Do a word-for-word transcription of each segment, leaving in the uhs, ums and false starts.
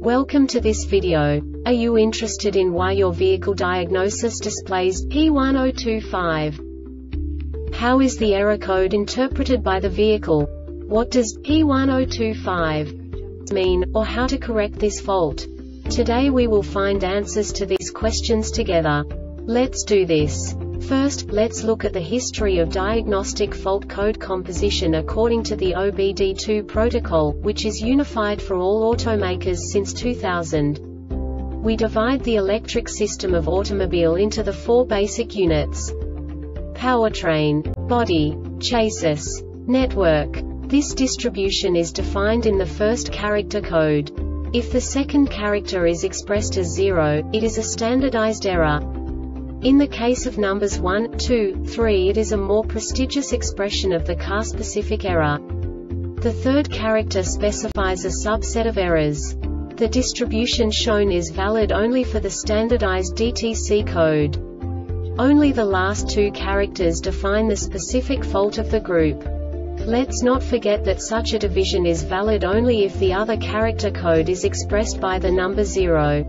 Welcome to this video. Are you interested in why your vehicle diagnosis displays P one zero two five? How is the error code interpreted by the vehicle? What does P one zero two five mean, or how to correct this fault? Today we will find answers to these questions together. Let's do this. First, let's look at the history of diagnostic fault code composition according to the O B D two protocol, which is unified for all automakers since two thousand. We divide the electric system of automobile into the four basic units: powertrain, body, chassis, network. This distribution is defined in the first character code. If the second character is expressed as zero, it is a standardized error. In the case of numbers one, two, three, it is a more prestigious expression of the car-specific error. The third character specifies a subset of errors. The distribution shown is valid only for the standardized D T C code. Only the last two characters define the specific fault of the group. Let's not forget that such a division is valid only if the other character code is expressed by the number zero.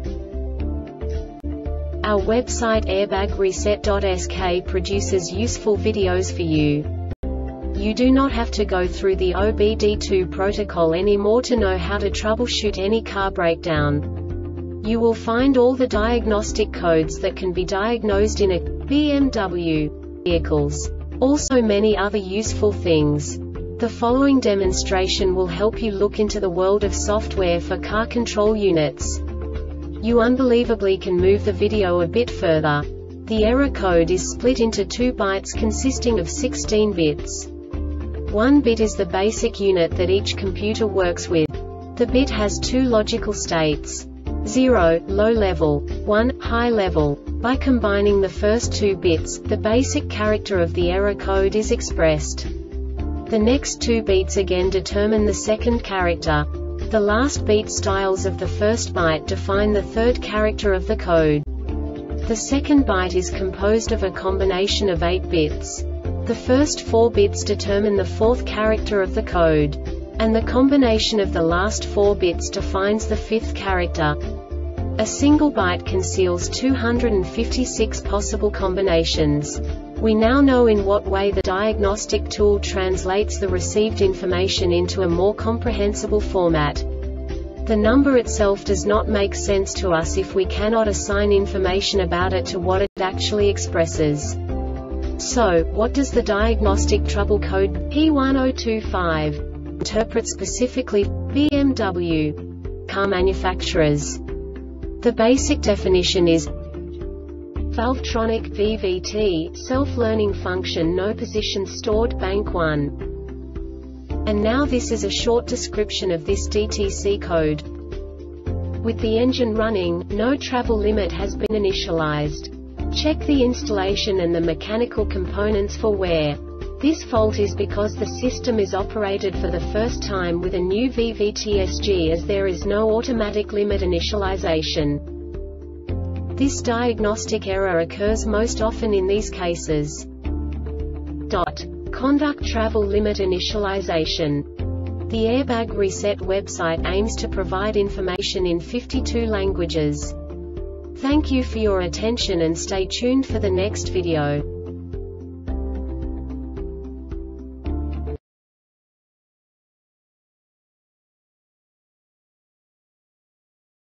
Our website airbag reset dot S K produces useful videos for you. You do not have to go through the O B D two protocol anymore to know how to troubleshoot any car breakdown. You will find all the diagnostic codes that can be diagnosed in a B M W vehicles. Also many other useful things. The following demonstration will help you look into the world of software for car control units. You unbelievably can move the video a bit further. The error code is split into two bytes consisting of sixteen bits. One bit is the basic unit that each computer works with. The bit has two logical states: zero, low level, one, high level. By combining the first two bits, the basic character of the error code is expressed. The next two bits again determine the second character. The last beat styles of the first byte define the third character of the code. The second byte is composed of a combination of eight bits. The first four bits determine the fourth character of the code. And the combination of the last four bits defines the fifth character. A single byte conceals two hundred fifty-six possible combinations. We now know in what way the diagnostic tool translates the received information into a more comprehensible format. The number itself does not make sense to us if we cannot assign information about it to what it actually expresses. So, what does the diagnostic trouble code P one zero two five interpret specifically for B M W car manufacturers? The basic definition is Valvetronic V V T, self-learning function, no position stored, bank one. And now this is a short description of this D T C code. With the engine running, no travel limit has been initialized. Check the installation and the mechanical components for wear. This fault is because the system is operated for the first time with a new V V T S G, as there is no automatic limit initialization. This diagnostic error occurs most often in these cases. Dot. Conduct travel limit initialization. The Airbag Reset website aims to provide information in fifty-two languages. Thank you for your attention and stay tuned for the next video.